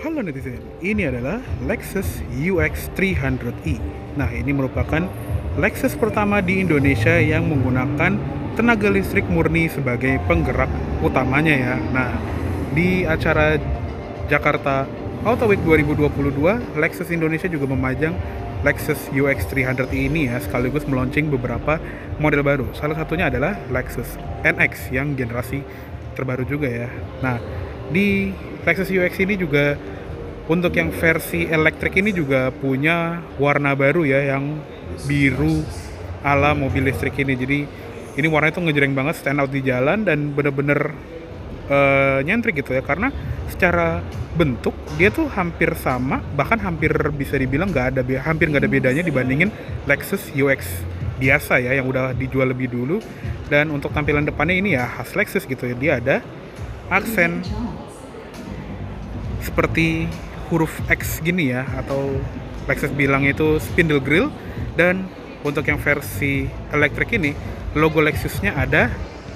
Halo netizen, ini adalah Lexus UX 300e. Nah, ini merupakan Lexus pertama di Indonesia yang menggunakan tenaga listrik murni sebagai penggerak utamanya ya. Nah, di acara Jakarta Auto Week 2022, Lexus Indonesia juga memajang Lexus UX 300e ini ya, sekaligus meluncing beberapa model baru. Salah satunya adalah Lexus NX yang generasi terbaru juga ya. Nah, di Lexus UX ini juga untuk yang versi elektrik ini juga punya warna baru ya, yang biru ala mobil listrik ini. Jadi ini warnanya tuh ngejreng banget, stand out di jalan dan bener-bener nyentrik gitu ya, karena secara bentuk dia tuh hampir sama, bahkan hampir bisa dibilang hampir nggak ada bedanya dibandingin Lexus UX biasa ya, yang udah dijual lebih dulu. Dan untuk tampilan depannya ini ya khas Lexus gitu ya, dia ada aksen seperti huruf X gini ya, atau Lexus bilang itu spindle grille. Dan untuk yang versi elektrik ini, logo Lexusnya ada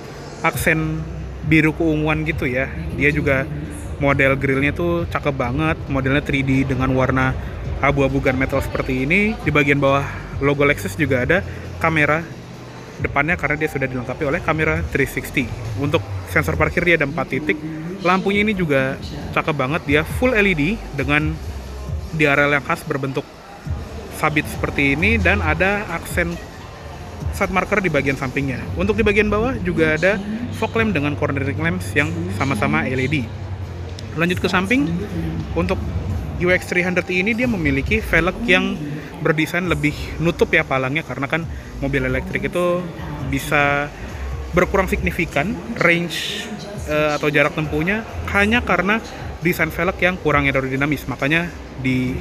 aksen biru keunguan gitu ya. Dia juga model grillnya tuh cakep banget, modelnya 3D dengan warna abu-abu gunmetal seperti ini. Di bagian bawah logo Lexus juga ada kamera depannya karena dia sudah dilengkapi oleh kamera 360. Untuk sensor parkir dia ada 4 titik. Lampunya ini juga cakep banget, dia full LED dengan diarel yang khas berbentuk sabit seperti ini, dan ada aksen side marker di bagian sampingnya. Untuk di bagian bawah juga ada fog lamp dengan cornering lamps yang sama-sama LED. Lanjut ke samping, untuk UX 300 ini dia memiliki velg yang berdesain lebih nutup ya palangnya, karena kan mobil elektrik itu bisa berkurang signifikan range atau jarak tempuhnya hanya karena desain velg yang kurang aerodinamis. Makanya di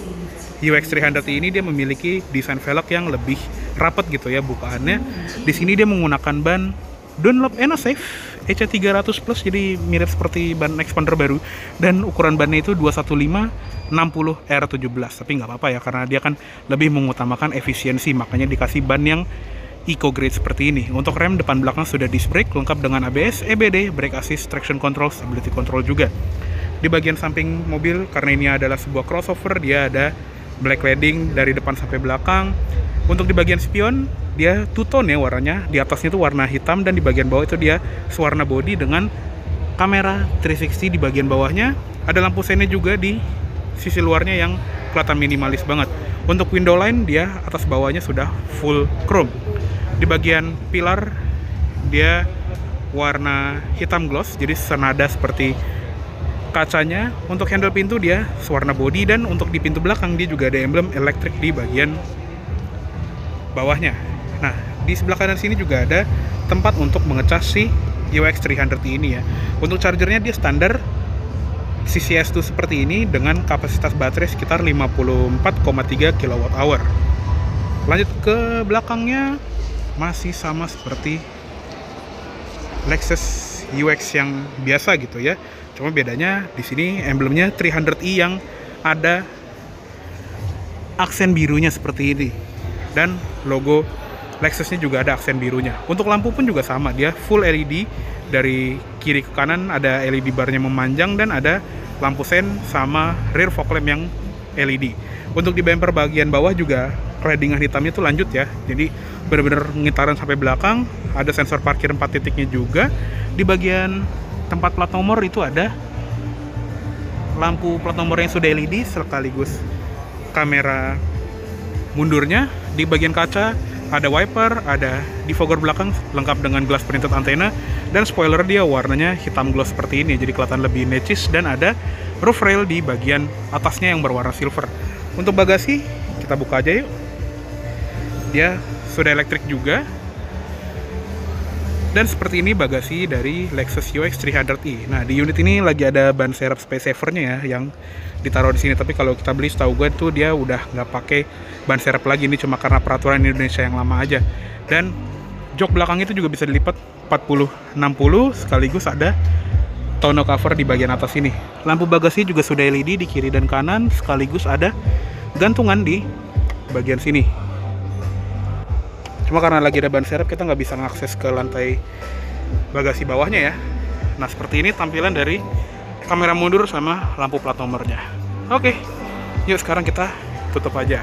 UX 300 ini dia memiliki desain velg yang lebih rapat gitu ya bukaannya. Di sini dia menggunakan ban Dunlop EcoSafe EC300 Plus, jadi mirip seperti ban expander baru, dan ukuran bannya itu 215/60 R17. Tapi nggak apa-apa ya, karena dia kan lebih mengutamakan efisiensi, makanya dikasih ban yang eco grade seperti ini. Untuk rem depan belakang sudah disc brake lengkap dengan ABS, EBD, brake assist, traction control, stability control juga. Di bagian samping mobil, karena ini adalah sebuah crossover, dia ada black cladding dari depan sampai belakang. Untuk di bagian spion, dia two tone ya warnanya. Di atasnya itu warna hitam, dan di bagian bawah itu dia sewarna body dengan kamera 360 di bagian bawahnya. Ada lampu seinnya juga di sisi luarnya yang kelihatan minimalis banget. Untuk window line, dia atas bawahnya sudah full chrome. Di bagian pilar dia warna hitam gloss, jadi senada seperti kacanya. Untuk handle pintu dia warna body, dan untuk di pintu belakang dia juga ada emblem elektrik di bagian bawahnya. Nah, di sebelah kanan sini juga ada tempat untuk mengecas si UX 300 ini ya. Untuk chargernya dia standar CCS2 seperti ini dengan kapasitas baterai sekitar 54,3 kWh. Lanjut ke belakangnya, masih sama seperti Lexus UX yang biasa gitu ya. Cuma bedanya di sini emblemnya 300e yang ada aksen birunya seperti ini, dan logo Lexusnya juga ada aksen birunya. Untuk lampu pun juga sama, dia full LED. Dari kiri ke kanan ada LED barnya memanjang, dan ada lampu sen sama rear fog lamp yang LED. Untuk di bumper bagian bawah juga claddingan hitamnya tuh lanjut ya, jadi benar-benar ngitaran sampai belakang. Ada sensor parkir 4 titiknya juga. Di bagian tempat plat nomor itu ada lampu plat nomor yang sudah LED sekaligus kamera mundurnya. Di bagian kaca ada wiper, ada defogger belakang lengkap dengan glass printed antena, dan spoiler dia warnanya hitam gloss seperti ini, jadi kelihatan lebih necis. Dan ada roof rail di bagian atasnya yang berwarna silver. Untuk bagasi kita buka aja yuk. Dia sudah elektrik juga. Dan seperti ini bagasi dari Lexus UX 300e. Nah, di unit ini lagi ada ban serep space savernya ya, yang ditaruh di sini. Tapi kalau kita beli, setahu gue tuh dia udah nggak pakai ban serep lagi. Ini cuma karena peraturan Indonesia yang lama aja. Dan jok belakang itu juga bisa dilipat 40-60, sekaligus ada tonneau cover di bagian atas ini. Lampu bagasi juga sudah LED di kiri dan kanan, sekaligus ada gantungan di bagian sini. Cuma karena lagi ada ban serep, kita nggak bisa mengakses ke lantai bagasi bawahnya ya. Nah, seperti ini tampilan dari kamera mundur sama lampu plat nomornya. Oke, yuk sekarang kita tutup aja.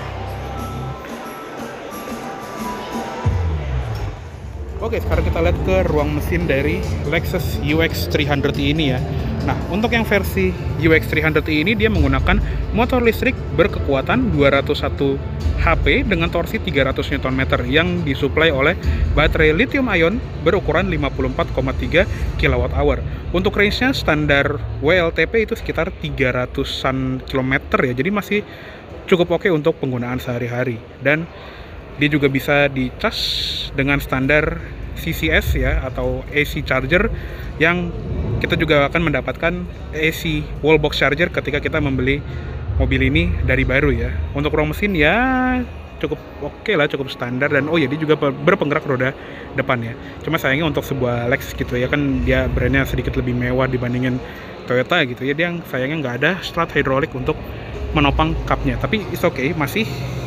Oke, sekarang kita lihat ke ruang mesin dari Lexus UX 300i ini ya. Nah, untuk yang versi UX 300i ini dia menggunakan motor listrik berkekuatan 201 HP dengan torsi 300 Nm yang disuplai oleh baterai lithium ion berukuran 54,3 kWh. Untuk range-nya standar WLTP itu sekitar 300-an kilometer ya. Jadi masih cukup oke untuk penggunaan sehari-hari. Dan dia juga bisa dicas dengan standar CCS ya, atau AC charger, yang kita juga akan mendapatkan AC wallbox charger ketika kita membeli mobil ini dari baru ya. Untuk ruang mesin ya cukup oke lah, cukup standar. Dan oh ya, dia juga berpenggerak roda depan ya. Cuma sayangnya untuk sebuah Lexus gitu ya, kan dia brandnya sedikit lebih mewah dibandingin Toyota gitu ya, dia sayangnya nggak ada strut hidrolik untuk menopang cupnya. Tapi it's okay, masih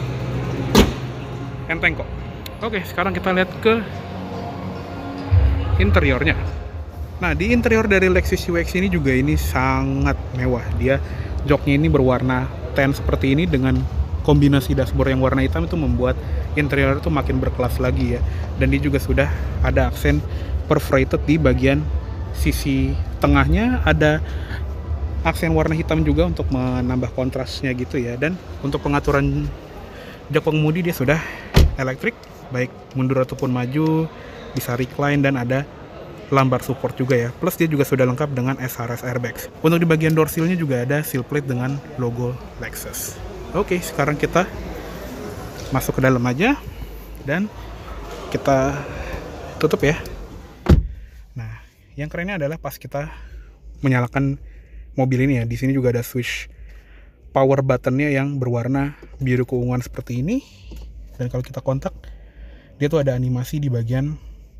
enteng kok. Oke, sekarang kita lihat ke interiornya. Nah, di interior dari Lexus UX ini juga ini sangat mewah. Dia joknya ini berwarna tan seperti ini dengan kombinasi dashboard yang warna hitam, itu membuat interior itu makin berkelas lagi ya. Dan dia juga sudah ada aksen perforated di bagian sisi tengahnya, ada aksen warna hitam juga untuk menambah kontrasnya gitu ya. Dan untuk pengaturan jok pengemudi dia sudah elektrik, baik mundur ataupun maju, bisa recline, dan ada lumbar support juga ya. Plus dia juga sudah lengkap dengan SRS airbags. Untuk di bagian door seal-nya juga ada seal plate dengan logo Lexus. Oke, sekarang kita masuk ke dalam aja dan kita tutup ya. Nah, yang kerennya adalah pas kita menyalakan mobil ini ya, di sini juga ada switch power buttonnya yang berwarna biru keunguan seperti ini. Dan kalau kita kontak, dia tuh ada animasi di bagian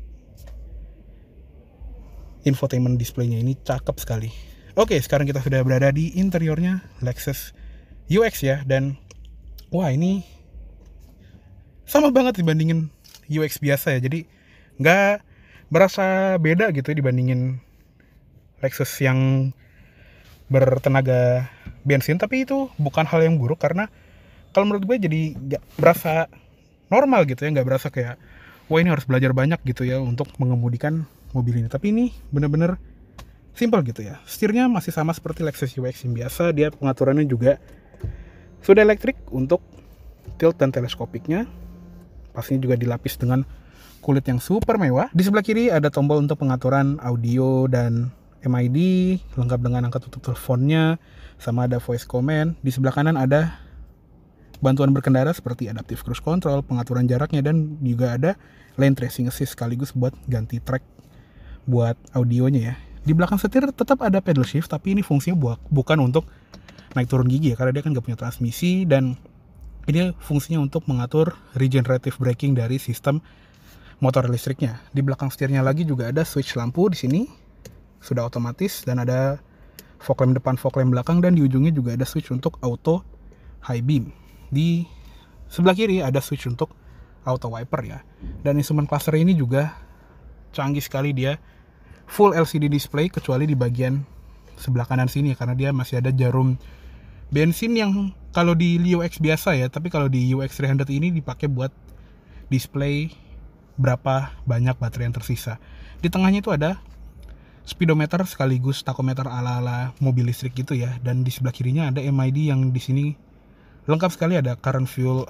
infotainment display-nya, ini cakep sekali. Oke, sekarang kita sudah berada di interiornya Lexus UX ya. Dan wah, ini sama banget dibandingin UX biasa ya. Jadi nggak berasa beda gitu ya dibandingin Lexus yang bertenaga bensin. Tapi itu bukan hal yang buruk, karena kalau menurut gue jadi nggak berasa normal gitu ya, nggak berasa kayak wah ini harus belajar banyak gitu ya untuk mengemudikan mobil ini. Tapi ini bener-bener simple gitu ya. Setirnya masih sama seperti Lexus UX yang biasa. Dia pengaturannya juga sudah elektrik untuk tilt dan teleskopiknya. Pastinya juga dilapis dengan kulit yang super mewah. Di sebelah kiri ada tombol untuk pengaturan audio dan MID, lengkap dengan angka tutup teleponnya, sama ada voice command. Di sebelah kanan ada bantuan berkendara seperti adaptive cruise control, pengaturan jaraknya, dan juga ada lane tracing assist sekaligus buat ganti track buat audionya ya. Di belakang setir tetap ada pedal shift, tapi ini fungsinya bukan untuk naik turun gigi ya, karena dia kan nggak punya transmisi. Dan ini fungsinya untuk mengatur regenerative braking dari sistem motor listriknya. Di belakang setirnya lagi juga ada switch lampu di sini, sudah otomatis, dan ada fog lamp depan, fog lamp belakang, dan di ujungnya juga ada switch untuk auto high beam. Di sebelah kiri ada switch untuk auto wiper ya. Dan instrument cluster ini juga canggih sekali, dia full LCD display kecuali di bagian sebelah kanan sini ya, karena dia masih ada jarum bensin yang kalau di UX biasa ya, tapi kalau di UX 300 ini dipakai buat display berapa banyak baterai yang tersisa. Di tengahnya itu ada speedometer sekaligus tachometer ala-ala mobil listrik gitu ya. Dan di sebelah kirinya ada MID yang di sini lengkap sekali, ada current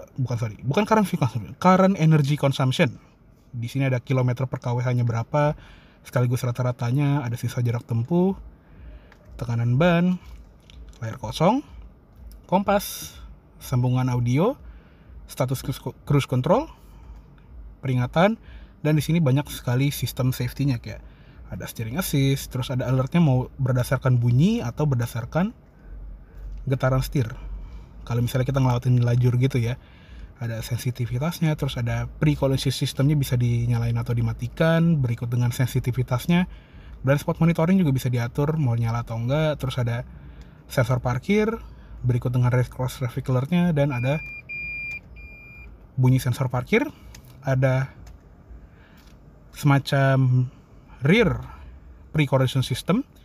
energy consumption. Di sini ada kilometer per kWh-nya berapa, sekaligus rata-ratanya, ada sisa jarak tempuh, tekanan ban, layar kosong, kompas, sambungan audio, status cruise control, peringatan, dan di sini banyak sekali sistem safety-nya, kayak ada steering assist, terus ada alertnya mau berdasarkan bunyi atau berdasarkan getaran setir. Kalau misalnya kita ngelewatin lajur gitu ya, ada sensitivitasnya, terus ada pre-collision systemnya bisa dinyalain atau dimatikan, berikut dengan sensitivitasnya. Blind spot monitoring juga bisa diatur mau nyala atau enggak, terus ada sensor parkir, berikut dengan cross traffic alert-nya, dan ada bunyi sensor parkir, ada semacam rear pre-collision system,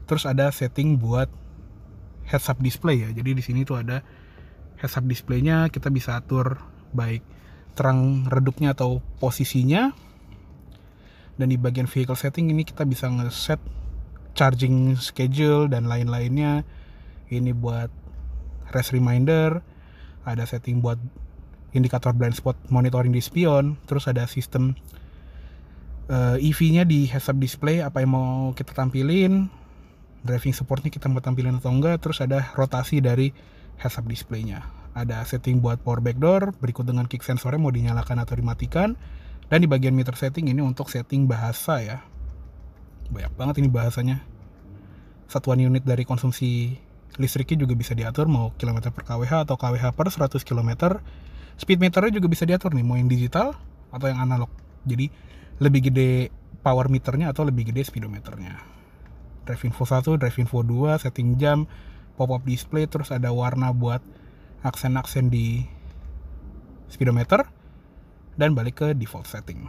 Terus ada setting buat heads up display ya. Jadi di sini tuh ada heads up displaynya, kita bisa atur baik terang redupnya atau posisinya. Dan di bagian vehicle setting ini kita bisa ngeset charging schedule dan lain-lainnya. Ini buat race reminder, ada setting buat indikator blind spot monitoring di spion, terus ada sistem EV-nya di heads up display, apa yang mau kita tampilin, driving supportnya kita mau tampilin atau enggak, terus ada rotasi dari heads up display-nya. Ada setting buat power backdoor, berikut dengan kick sensornya mau dinyalakan atau dimatikan. Dan di bagian meter setting ini untuk setting bahasa ya. Banyak banget ini bahasanya. Satuan unit dari konsumsi listriknya juga bisa diatur, mau kilometer per kWh atau kWh per 100 km. Speed meternya juga bisa diatur nih, mau yang digital atau yang analog. Jadi lebih gede power meternya atau lebih gede speedometernya. Drive info 1, drive info 2, setting jam, pop-up display, terus ada warna buat aksen-aksen di speedometer, dan balik ke default setting.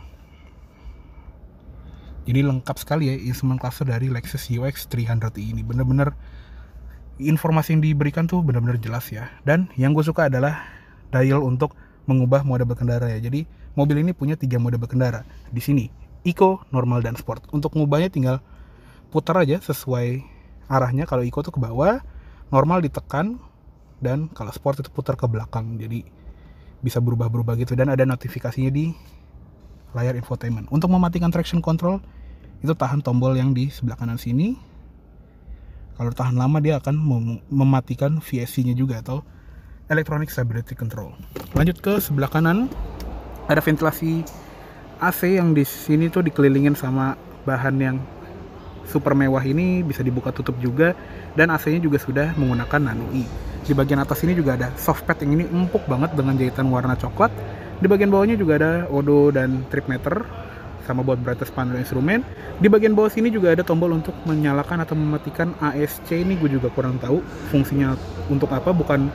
Jadi lengkap sekali ya instrument cluster dari Lexus UX 300i ini. Bener-bener informasi yang diberikan tuh bener-bener jelas ya. Dan yang gue suka adalah dial untuk mengubah mode berkendara ya. Jadi mobil ini punya 3 mode berkendara. Di sini Eco, Normal, dan Sport. Untuk mengubahnya tinggal putar aja sesuai arahnya. Kalau Eco tuh ke bawah, Normal ditekan, dan kalau Sport itu putar ke belakang. Jadi bisa berubah-berubah gitu, dan ada notifikasinya di layar infotainment. Untuk mematikan traction control itu tahan tombol yang di sebelah kanan sini. Kalau tahan lama dia akan mematikan VSC-nya juga atau Electronic Stability Control. Lanjut ke sebelah kanan, ada ventilasi AC yang di sini tuh dikelilingin sama bahan yang super mewah ini, bisa dibuka tutup juga, dan AC-nya juga sudah menggunakan Nano E. Di bagian atas ini juga ada soft pad yang ini empuk banget dengan jahitan warna coklat. Di bagian bawahnya juga ada odo dan trip meter sama buat brightness panel instrumen. Di bagian bawah sini juga ada tombol untuk menyalakan atau mematikan ASC. Ini gue juga kurang tahu fungsinya untuk apa, bukan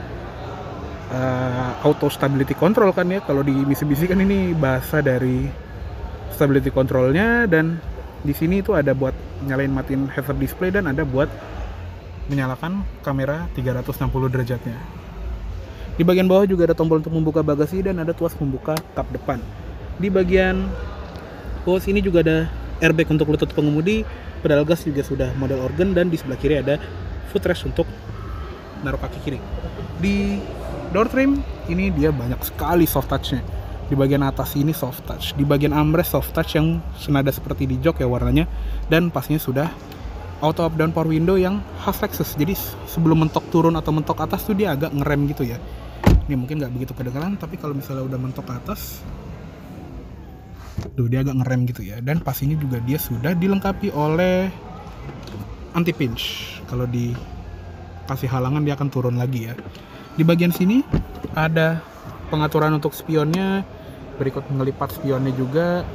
auto stability control kan ya. Kalau di Mitsubishi kan ini bahasa dari stability controlnya, dan di sini itu ada buat nyalain matiin heads up display dan ada buat menyalakan kamera 360 derajatnya. Di bagian bawah juga ada tombol untuk membuka bagasi dan ada tuas membuka kap depan. Di bagian bawah sini juga ada airbag untuk lutut pengemudi, pedal gas juga sudah model organ, dan di sebelah kiri ada footrest untuk naruh kaki kiri. Di door trim ini dia banyak sekali soft touch-nya. Di bagian atas ini soft touch, di bagian armrest soft touch yang senada seperti di jok ya warnanya, dan pastinya sudah auto up down power window yang khas Lexus. Jadi sebelum mentok turun atau mentok atas tuh dia agak ngerem gitu ya. Ini mungkin nggak begitu kedengeran, tapi kalau misalnya udah mentok ke atas tuh dia agak ngerem gitu ya. Dan pas ini juga dia sudah dilengkapi oleh anti pinch. Kalau dikasih halangan dia akan turun lagi ya. Di bagian sini ada pengaturan untuk spionnya, berikut ngelipat spionnya juga,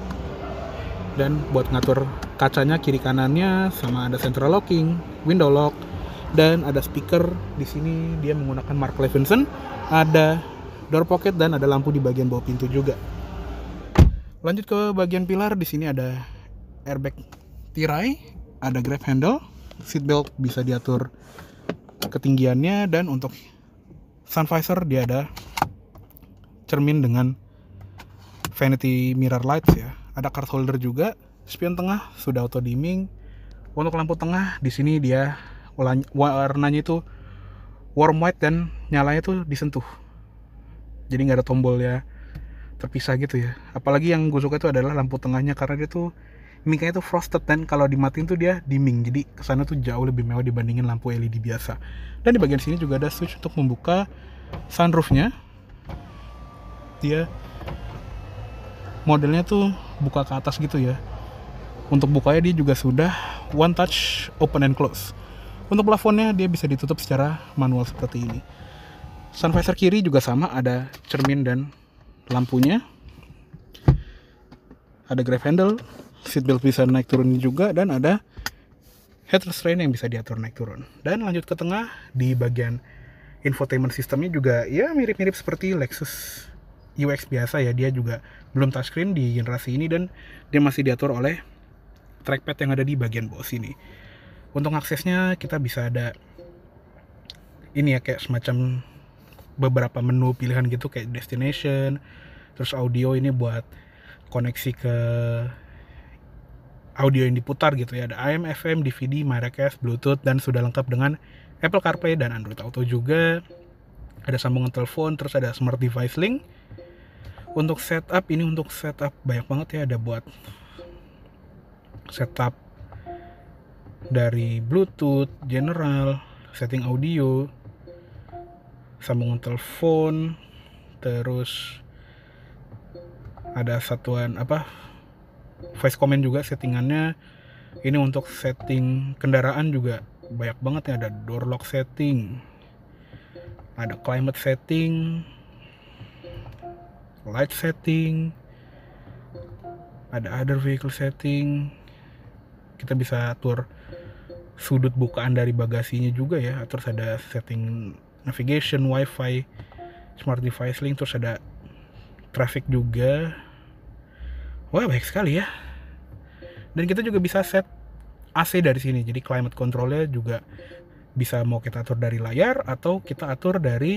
dan buat ngatur kacanya kiri kanannya, sama ada central locking, window lock, dan ada speaker. Di sini dia menggunakan Mark Levinson, ada door pocket, dan ada lampu di bagian bawah pintu juga. Lanjut ke bagian pilar, di sini ada airbag tirai, ada grab handle, seat belt bisa diatur ketinggiannya, dan untuk sun visor dia ada cermin dengan vanity mirror lights ya. Ada card holder juga. Spion tengah sudah auto dimming. Untuk lampu tengah di sini dia warnanya itu warm white dan nyalanya tuh disentuh. Jadi nggak ada tombol ya terpisah gitu ya. Apalagi yang gue suka itu adalah lampu tengahnya, karena dia tuh micanya tuh frosted, dan kalau dimatiin tuh dia dimming. Jadi kesana tuh jauh lebih mewah dibandingin lampu LED biasa. Dan di bagian sini juga ada switch untuk membuka sunroofnya. Dia modelnya tuh buka ke atas gitu ya. Untuk bukanya dia juga sudah one touch open and close. Untuk plafonnya dia bisa ditutup secara manual seperti ini. Sun visor kiri juga sama, ada cermin dan lampunya. Ada grab handle, seat belt bisa naik turun juga, dan ada head restraint yang bisa diatur naik turun. Dan lanjut ke tengah, di bagian infotainment sistemnya juga ya mirip-mirip seperti Lexus UX biasa ya. Dia juga belum touchscreen di generasi ini, dan dia masih diatur oleh trackpad yang ada di bagian bawah sini. Untuk aksesnya kita bisa ada ini ya, kayak semacam beberapa menu pilihan gitu, kayak destination, terus audio ini buat koneksi ke audio yang diputar gitu ya, ada AM, FM, DVD, MyRequest, Bluetooth, dan sudah lengkap dengan Apple CarPlay dan Android Auto juga. Ada sambungan telepon, terus ada Smart Device Link. Untuk setup ini, untuk setup banyak banget ya, ada buat setup dari Bluetooth, general, setting audio, sambungan telepon, terus ada satuan voice command juga settingannya. Ini untuk setting kendaraan juga banyak banget ya, ada door lock setting, ada climate setting, light setting, ada other vehicle setting. Kita bisa atur sudut bukaan dari bagasinya juga ya, terus ada setting navigation, wifi, smart device link, terus ada traffic juga. Wah, banyak sekali ya. Dan kita juga bisa set AC dari sini, jadi climate controlnya juga bisa mau kita atur dari layar atau kita atur dari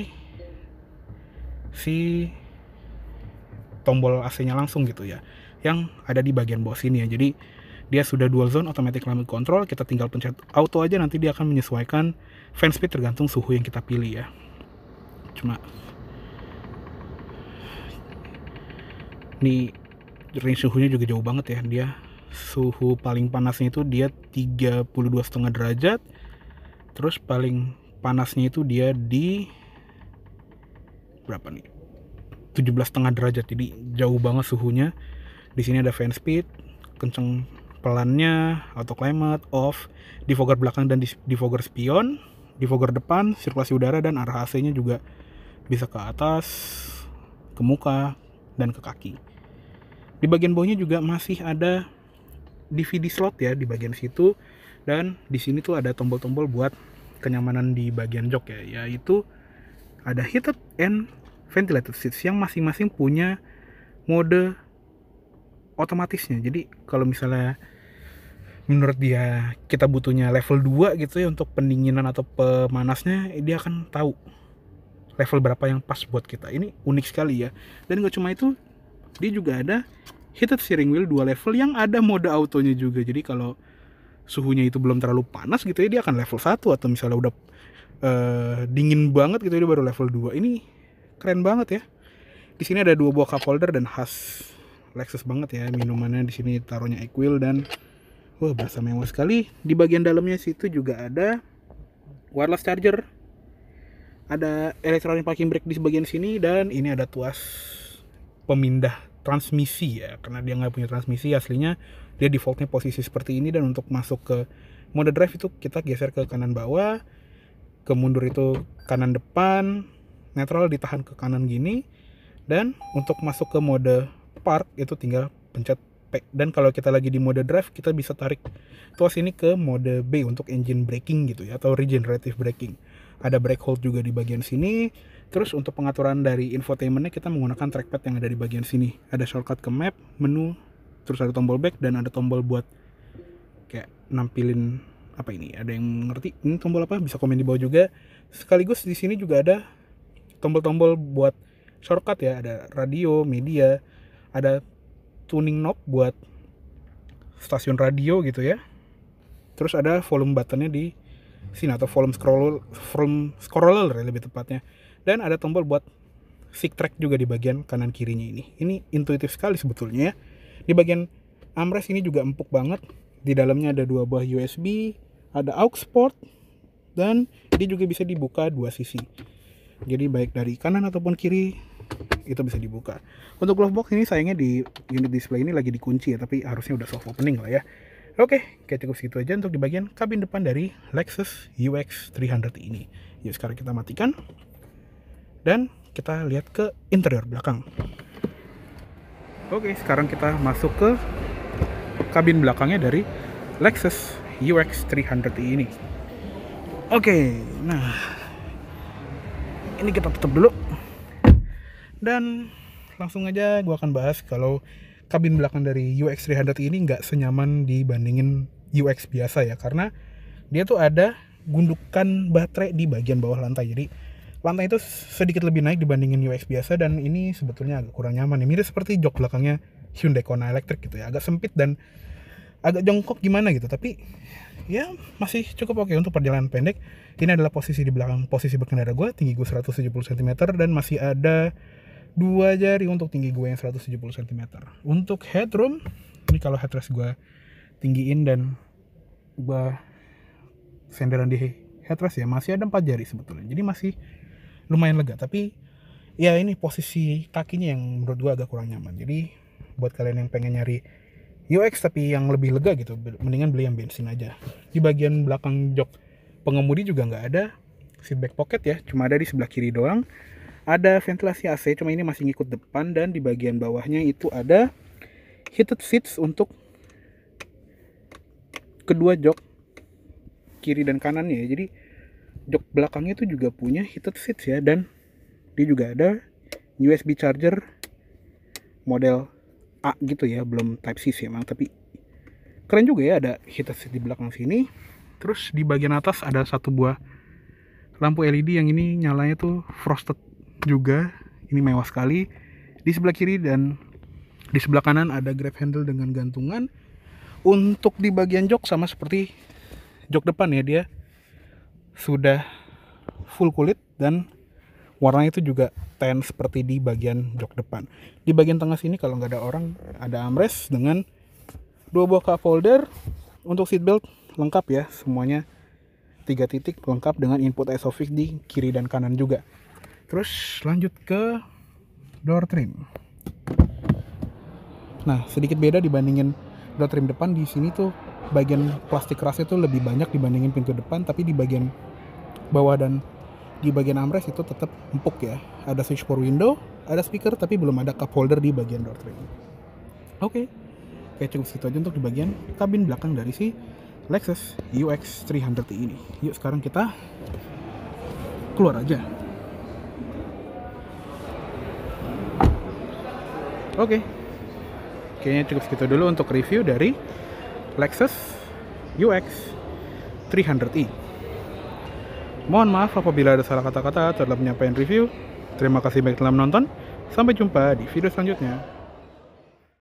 si tombol AC-nya langsung gitu ya, yang ada di bagian bawah sini ya. Jadi dia sudah dual zone automatic climate control, kita tinggal pencet auto aja, nanti dia akan menyesuaikan fan speed tergantung suhu yang kita pilih ya. Cuma nih range suhunya juga jauh banget ya. Dia suhu paling panasnya itu dia 32,5 derajat, terus paling panasnya itu dia di berapa nih, 17,5 derajat. Jadi jauh banget suhunya. Di sini ada fan speed, kenceng pelannya, auto climate, off, defogger belakang dan defogger spion, defogger depan, sirkulasi udara, dan arah AC-nya juga bisa ke atas, ke muka, dan ke kaki. Di bagian bawahnya juga masih ada DVD slot ya di bagian situ, dan di sini tuh ada tombol-tombol buat kenyamanan di bagian jok ya, yaitu ada heated and ventilated seats yang masing-masing punya mode otomatisnya. Jadi kalau misalnya menurut dia kita butuhnya level 2 gitu ya untuk pendinginan atau pemanasnya, dia akan tahu level berapa yang pas buat kita. Ini unik sekali ya. Dan gak cuma itu, dia juga ada heated steering wheel 2 level yang ada mode autonya juga. Jadi kalau suhunya itu belum terlalu panas gitu ya, dia akan level 1, atau misalnya udah dingin banget gitu ya, dia baru level 2. Ini keren banget ya. Di sini ada 2 buah cup holder dan khas Lexus banget ya, minumannya di sini taruhnya Equil, dan wah, berasa mewah sekali. Di bagian dalamnya situ juga ada wireless charger, ada electronic parking brake di bagian sini, dan ini ada tuas pemindah transmisi ya, karena dia nggak punya transmisi aslinya, dia defaultnya posisi seperti ini. Dan untuk masuk ke mode drive itu kita geser ke kanan bawah, ke mundur itu kanan depan, neutral ditahan ke kanan gini, dan untuk masuk ke mode park itu tinggal pencet P. Dan kalau kita lagi di mode drive, kita bisa tarik tuas ini ke mode B untuk engine braking gitu ya, atau regenerative braking. Ada brake hold juga di bagian sini. Terus untuk pengaturan dari infotainmentnya, kita menggunakan trackpad yang ada di bagian sini. Ada shortcut ke map, menu, terus ada tombol back, dan ada tombol buat kayak nampilin apa ini. Ada yang ngerti ini tombol apa? Bisa komen di bawah juga. Sekaligus di sini juga ada tombol-tombol buat shortcut ya. Ada radio, media, ada tuning knob buat stasiun radio gitu ya. Terus ada volume buttonnya di sini, atau volume scroller lebih tepatnya. Dan ada tombol buat stick track juga di bagian kanan kirinya ini. Ini intuitif sekali sebetulnya ya. Di bagian armrest ini juga empuk banget. Di dalamnya ada 2 buah USB, ada aux port, dan dia juga bisa dibuka 2 sisi. Jadi baik dari kanan ataupun kiri itu bisa dibuka. Untuk glove box ini sayangnya di unit display ini lagi dikunci ya, tapi harusnya udah soft opening lah ya. Oke, kayak cukup segitu aja untuk di bagian kabin depan dari Lexus UX 300 ini. Yuk sekarang kita matikan dan kita lihat ke interior belakang. Oke, sekarang kita masuk ke kabin belakangnya dari Lexus UX 300 ini. Oke, nah ini kita tutup dulu. Dan langsung aja gue akan bahas kalau kabin belakang dari UX 300 ini nggak senyaman dibandingin UX biasa ya. Karena dia tuh ada gundukan baterai di bagian bawah lantai. Jadi lantai itu sedikit lebih naik dibandingin UX biasa, dan ini sebetulnya agak kurang nyaman ya. Mirip seperti jok belakangnya Hyundai Kona Electric gitu ya, agak sempit dan agak jongkok gimana gitu, tapi ya masih cukup oke untuk perjalanan pendek. Ini adalah posisi di belakang posisi berkendara gue, tinggi gue 170 cm dan masih ada 2 jari untuk tinggi gue yang 170 cm. Untuk headroom, ini kalau headrest gue tinggiin dan gue senderan di headrest ya, masih ada 4 jari sebetulnya, jadi masih lumayan lega. Tapi ya ini posisi kakinya yang menurut gue agak kurang nyaman. Jadi buat kalian yang pengen nyari UX tapi yang lebih lega gitu, mendingan beli yang bensin aja. Di bagian belakang jok pengemudi juga nggak ada seat back pocket ya, cuma ada di sebelah kiri doang. Ada ventilasi AC, cuma ini masih ngikut depan, dan di bagian bawahnya itu ada heated seats untuk kedua jok kiri dan kanannya ya. Jadi jok belakangnya itu juga punya heated seats ya, dan dia juga ada USB charger model A gitu ya, belum Type C sih emang, tapi keren juga ya, ada heated seat di belakang sini. Terus di bagian atas ada satu buah lampu LED yang ini nyalanya tuh frosted juga, ini mewah sekali. Di sebelah kiri dan di sebelah kanan ada grab handle dengan gantungan. Untuk di bagian jok sama seperti jok depan ya, dia sudah full kulit dan warnanya itu juga tan seperti di bagian jok depan. Di bagian tengah sini kalau nggak ada orang, ada armrest dengan 2 buah cup holder. Untuk seatbelt lengkap ya, semuanya 3 titik lengkap dengan input ISOFIX di kiri dan kanan juga. Terus lanjut ke door trim. Nah, sedikit beda dibandingin door trim depan. Di sini tuh bagian plastik kerasnya tuh lebih banyak dibandingin pintu depan, tapi di bagian bawah dan di bagian armrest itu tetap empuk ya. Ada switch power window, ada speaker, tapi belum ada cup holder di bagian door trim. Oke, cukup segitu aja untuk di bagian kabin belakang dari si Lexus UX 300i ini. Yuk sekarang kita keluar aja. Oke, kayaknya cukup segitu dulu untuk review dari Lexus UX 300i. Mohon maaf apabila ada salah kata-kata dalam penyampaian review. Terima kasih banyak telah menonton. Sampai jumpa di video selanjutnya.